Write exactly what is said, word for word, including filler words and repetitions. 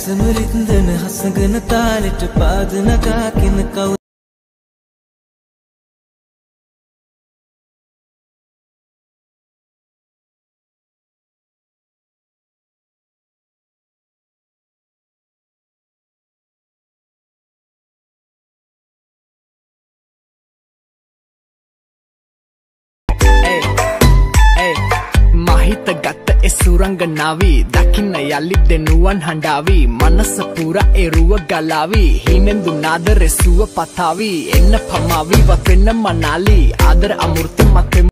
समरिंदन हसगन तालिट पाद नगा किन कौ ගත ඒ සුරංගනාවි දකින්න යලි දෙනුවන් හඬාවි මනස පුරා එරුව ගලාවි හිනෙන් දුනාද රෙසුව පතාවි එන්න පමාවි වත් වෙන්න මනාලි ආදර අමෘත මත